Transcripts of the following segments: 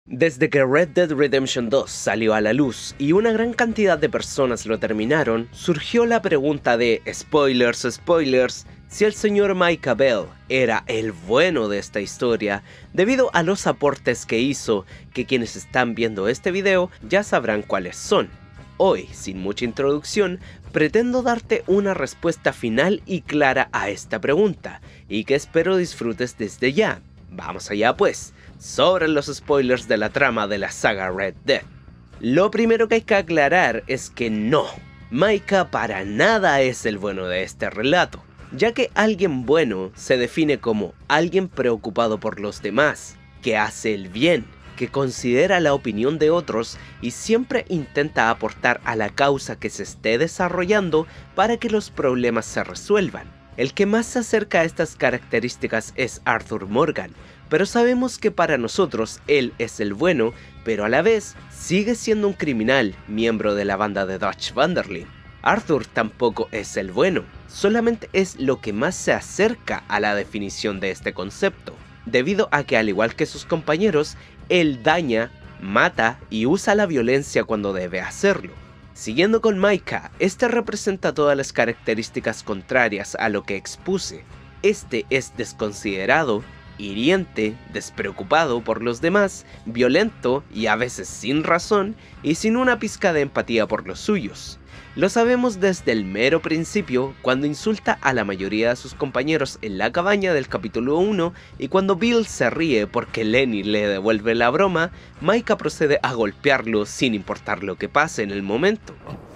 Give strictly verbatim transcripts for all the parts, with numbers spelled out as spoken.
Desde que Red Dead Redemption dos salió a la luz y una gran cantidad de personas lo terminaron, surgió la pregunta de, spoilers, spoilers, si el señor Micah Bell era el bueno de esta historia, debido a los aportes que hizo, que quienes están viendo este video ya sabrán cuáles son. Hoy, sin mucha introducción, pretendo darte una respuesta final y clara a esta pregunta, y que espero disfrutes desde ya. Vamos allá pues, sobre los spoilers de la trama de la saga Red Dead. Lo primero que hay que aclarar es que no, Micah para nada es el bueno de este relato, ya que alguien bueno se define como alguien preocupado por los demás, que hace el bien, que considera la opinión de otros y siempre intenta aportar a la causa que se esté desarrollando para que los problemas se resuelvan. El que más se acerca a estas características es Arthur Morgan, pero sabemos que para nosotros él es el bueno, pero a la vez sigue siendo un criminal, miembro de la banda de Dutch Van der Linde. Arthur tampoco es el bueno, solamente es lo que más se acerca a la definición de este concepto, debido a que al igual que sus compañeros, él daña, mata y usa la violencia cuando debe hacerlo. Siguiendo con Micah, este representa todas las características contrarias a lo que expuse. Este es desconsiderado, hiriente, despreocupado por los demás, violento y a veces sin razón y sin una pizca de empatía por los suyos. Lo sabemos desde el mero principio, cuando insulta a la mayoría de sus compañeros en la cabaña del capítulo uno y cuando Bill se ríe porque Lenny le devuelve la broma, Micah procede a golpearlo sin importar lo que pase en el momento.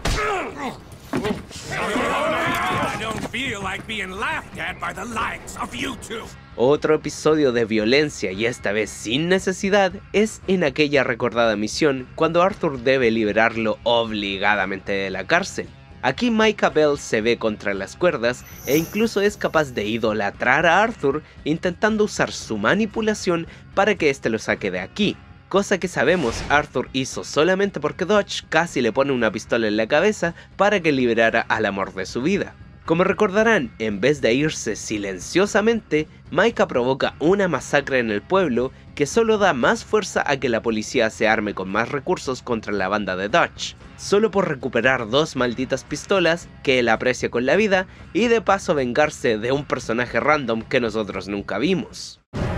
Otro episodio de violencia, y esta vez sin necesidad, es en aquella recordada misión cuando Arthur debe liberarlo obligadamente de la cárcel. Aquí Micah Bell se ve contra las cuerdas e incluso es capaz de idolatrar a Arthur intentando usar su manipulación para que éste lo saque de aquí. Cosa que sabemos Arthur hizo solamente porque Dutch casi le pone una pistola en la cabeza para que liberara al amor de su vida. Como recordarán, en vez de irse silenciosamente, Micah provoca una masacre en el pueblo que solo da más fuerza a que la policía se arme con más recursos contra la banda de Dutch, solo por recuperar dos malditas pistolas que él aprecia con la vida y de paso vengarse de un personaje random que nosotros nunca vimos.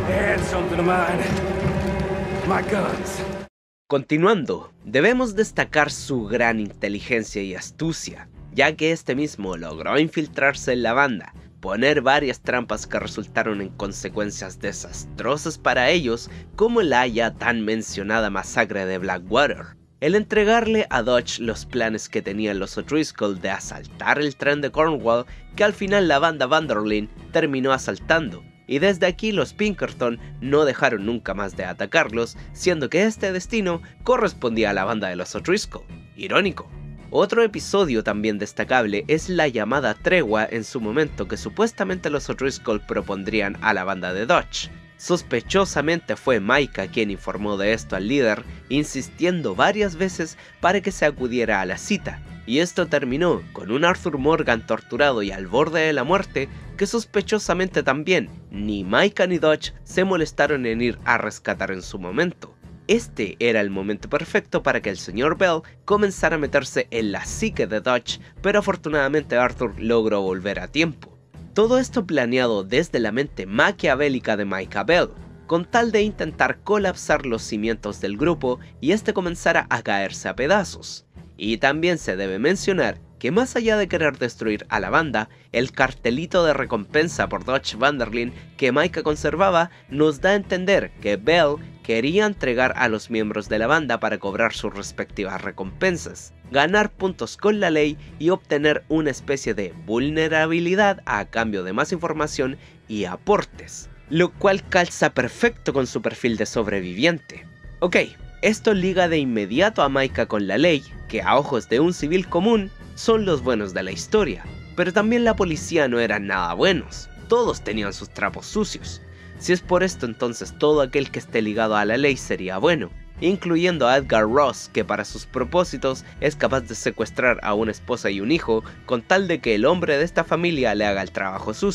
Continuando, debemos destacar su gran inteligencia y astucia, ya que este mismo logró infiltrarse en la banda, poner varias trampas que resultaron en consecuencias desastrosas para ellos, como la ya tan mencionada masacre de Blackwater. El entregarle a Dutch los planes que tenían los O'Driscoll de asaltar el tren de Cornwall, que al final la banda Van der Linde terminó asaltando, y desde aquí los Pinkerton no dejaron nunca más de atacarlos, siendo que este destino correspondía a la banda de los O'Driscoll. Irónico. Otro episodio también destacable es la llamada tregua en su momento que supuestamente los O'Driscoll propondrían a la banda de Dutch. Sospechosamente fue Micah quien informó de esto al líder, insistiendo varias veces para que se acudiera a la cita, y esto terminó con un Arthur Morgan torturado y al borde de la muerte que sospechosamente también ni Micah ni Dutch se molestaron en ir a rescatar en su momento. Este era el momento perfecto para que el señor Bell comenzara a meterse en la psique de Dutch, pero afortunadamente Arthur logró volver a tiempo. Todo esto planeado desde la mente maquiavélica de Micah Bell, con tal de intentar colapsar los cimientos del grupo y este comenzara a caerse a pedazos. Y también se debe mencionar que más allá de querer destruir a la banda, el cartelito de recompensa por Dutch Van der Linde que Micah conservaba nos da a entender que Bell quería entregar a los miembros de la banda para cobrar sus respectivas recompensas, ganar puntos con la ley y obtener una especie de vulnerabilidad a cambio de más información y aportes, lo cual calza perfecto con su perfil de sobreviviente. Ok, esto liga de inmediato a Micah con la ley, que a ojos de un civil común son los buenos de la historia, pero también la policía no eran nada buenos, todos tenían sus trapos sucios. Si es por esto, entonces todo aquel que esté ligado a la ley sería bueno, incluyendo a Edgar Ross, que para sus propósitos es capaz de secuestrar a una esposa y un hijo con tal de que el hombre de esta familia le haga el trabajo sucio,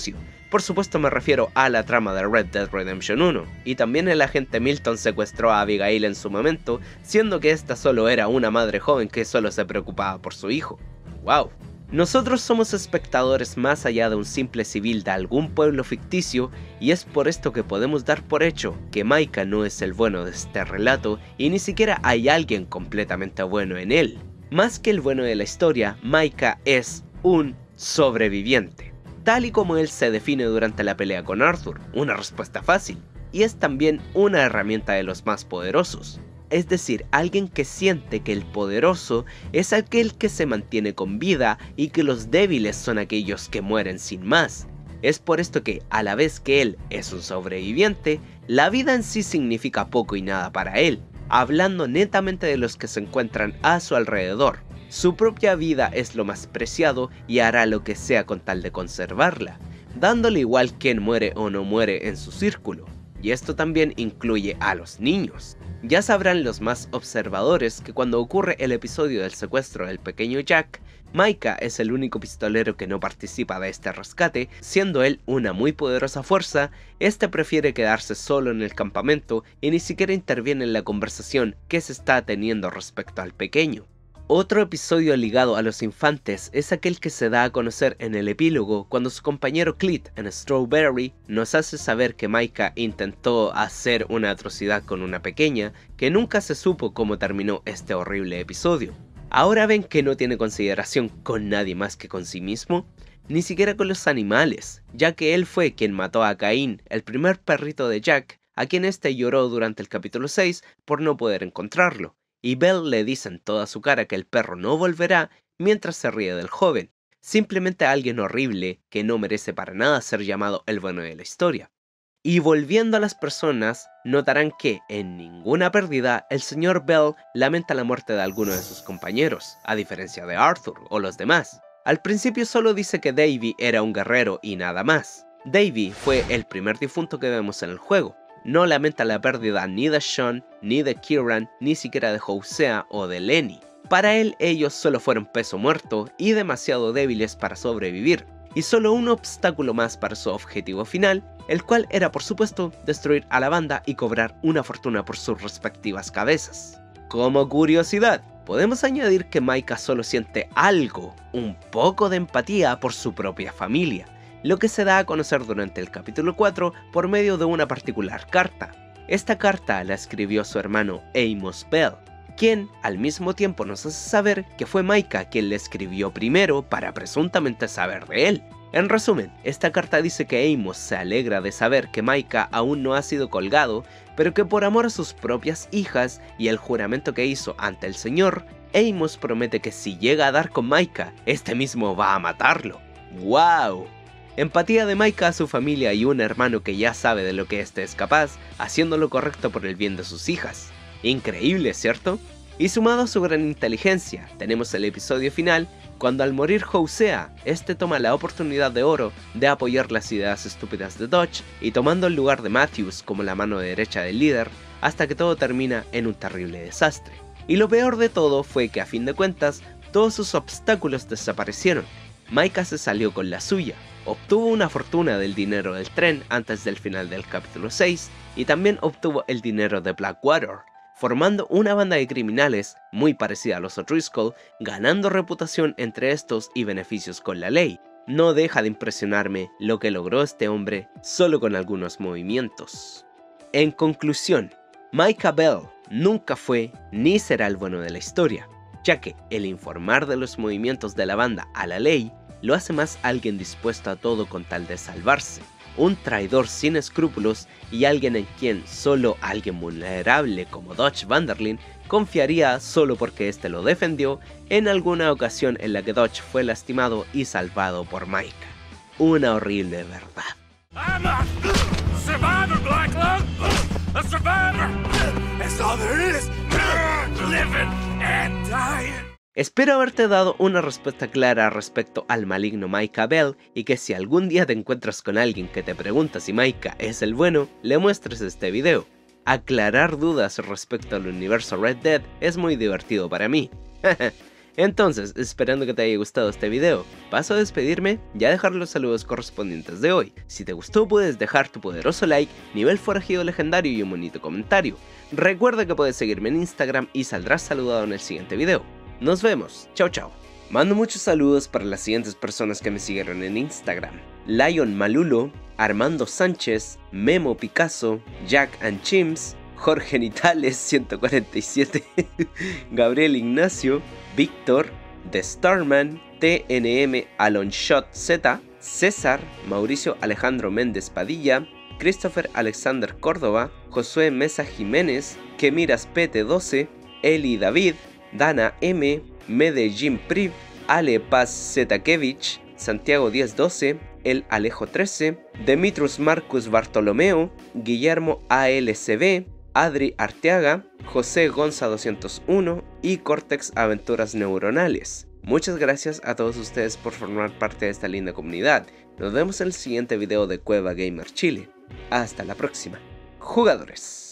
Por supuesto me refiero a la trama de Red Dead Redemption uno, y también el agente Milton secuestró a Abigail en su momento, siendo que esta solo era una madre joven que solo se preocupaba por su hijo. ¡Wow! Nosotros somos espectadores más allá de un simple civil de algún pueblo ficticio, y es por esto que podemos dar por hecho que Micah no es el bueno de este relato, y ni siquiera hay alguien completamente bueno en él. Más que el bueno de la historia, Micah es un sobreviviente, tal y como él se define durante la pelea con Arthur, una respuesta fácil, y es también una herramienta de los más poderosos. Es decir, alguien que siente que el poderoso es aquel que se mantiene con vida y que los débiles son aquellos que mueren sin más. Es por esto que, a la vez que él es un sobreviviente, la vida en sí significa poco y nada para él, hablando netamente de los que se encuentran a su alrededor. Su propia vida es lo más preciado y hará lo que sea con tal de conservarla, dándole igual quién muere o no muere en su círculo. Y esto también incluye a los niños. Ya sabrán los más observadores que cuando ocurre el episodio del secuestro del pequeño Jack, Micah es el único pistolero que no participa de este rescate, siendo él una muy poderosa fuerza. Este prefiere quedarse solo en el campamento y ni siquiera interviene en la conversación que se está teniendo respecto al pequeño. Otro episodio ligado a los infantes es aquel que se da a conocer en el epílogo cuando su compañero Cleet en Strawberry nos hace saber que Micah intentó hacer una atrocidad con una pequeña, que nunca se supo cómo terminó este horrible episodio. Ahora ven que no tiene consideración con nadie más que con sí mismo, ni siquiera con los animales, ya que él fue quien mató a Caín, el primer perrito de Jack, a quien este lloró durante el capítulo seis por no poder encontrarlo. Y Belle le dice en toda su cara que el perro no volverá mientras se ríe del joven, simplemente alguien horrible que no merece para nada ser llamado el bueno de la historia. Y volviendo a las personas, notarán que en ninguna pérdida el señor Bell lamenta la muerte de alguno de sus compañeros, a diferencia de Arthur o los demás. Al principio solo dice que Davy era un guerrero y nada más. Davy fue el primer difunto que vemos en el juego. No lamenta la pérdida ni de Sean, ni de Kieran, ni siquiera de Hosea o de Lenny. Para él, ellos solo fueron peso muerto y demasiado débiles para sobrevivir, y solo un obstáculo más para su objetivo final, el cual era por supuesto destruir a la banda y cobrar una fortuna por sus respectivas cabezas. Como curiosidad, podemos añadir que Micah solo siente algo, un poco de empatía por su propia familia, lo que se da a conocer durante el capítulo cuatro por medio de una particular carta. Esta carta la escribió su hermano Amos Bell, quien al mismo tiempo nos hace saber que fue Micah quien le escribió primero para presuntamente saber de él. En resumen, esta carta dice que Amos se alegra de saber que Micah aún no ha sido colgado, pero que por amor a sus propias hijas y el juramento que hizo ante el Señor, Amos promete que si llega a dar con Micah, este mismo va a matarlo. ¡Wow! Empatía de Micah a su familia y un hermano que ya sabe de lo que éste es capaz, haciendo lo correcto por el bien de sus hijas. Increíble, ¿cierto? Y sumado a su gran inteligencia, tenemos el episodio final, cuando al morir Hosea, este toma la oportunidad de oro de apoyar las ideas estúpidas de Dodge y tomando el lugar de Matthews como la mano derecha del líder, hasta que todo termina en un terrible desastre. Y lo peor de todo fue que a fin de cuentas, todos sus obstáculos desaparecieron. Micah se salió con la suya, obtuvo una fortuna del dinero del tren antes del final del capítulo seis y también obtuvo el dinero de Blackwater, formando una banda de criminales muy parecida a los O'Driscoll, ganando reputación entre estos y beneficios con la ley. No deja de impresionarme lo que logró este hombre solo con algunos movimientos. En conclusión, Micah Bell nunca fue ni será el bueno de la historia, ya que el informar de los movimientos de la banda a la ley lo hace más alguien dispuesto a todo con tal de salvarse, un traidor sin escrúpulos y alguien en quien solo alguien vulnerable como Dodge Van Der Linde confiaría solo porque éste lo defendió en alguna ocasión en la que Dodge fue lastimado y salvado por Micah. Una horrible verdad. I'm a survivor, Black Lung. A survivor. That's all there is. Living and dying. Espero haberte dado una respuesta clara respecto al maligno Micah Bell y que si algún día te encuentras con alguien que te pregunta si Micah es el bueno, le muestres este video. Aclarar dudas respecto al universo Red Dead es muy divertido para mí. Entonces, esperando que te haya gustado este video, paso a despedirme y a dejar los saludos correspondientes de hoy. Si te gustó puedes dejar tu poderoso like, nivel forajido legendario y un bonito comentario. Recuerda que puedes seguirme en Instagram y saldrás saludado en el siguiente video. Nos vemos, chao chao. Mando muchos saludos para las siguientes personas que me siguieron en Instagram: Lion Malulo, Armando Sánchez, Memo Picasso, Jack and Chims, Jorge Nitales ciento cuarenta y siete, Gabriel Ignacio, Víctor, The Starman, T N M Alonshot Z, César, Mauricio Alejandro Méndez Padilla, Christopher Alexander Córdoba, Josué Mesa Jiménez, Kemiras P T doce, Eli David, Dana M, Medellín Priv, Ale Paz Zetakevich, Santiago diez doce, El Alejo trece, Demetrius Marcus Bartolomeo, Guillermo A L C B, Adri Arteaga, José Gonza doscientos uno y Cortex Aventuras Neuronales. Muchas gracias a todos ustedes por formar parte de esta linda comunidad. Nos vemos en el siguiente video de Cueva Gamer Chile. Hasta la próxima, jugadores.